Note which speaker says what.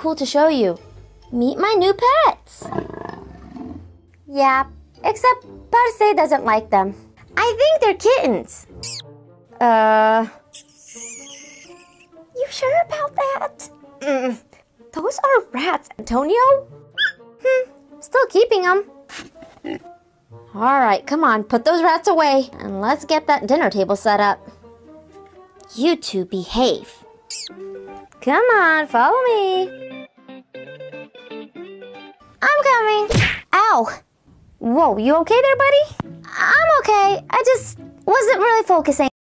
Speaker 1: cool to show you. Meet my new pets. Yeah, except Parce doesn't like them. I think they're kittens. You sure about that? Those are rats, Antonio. Still keeping them. All right, come on, put those rats away, and let's get that dinner table set up. You two behave. Come on, follow me. I'm coming. Ow. Whoa, you okay there, buddy? I'm okay. I just wasn't really focusing.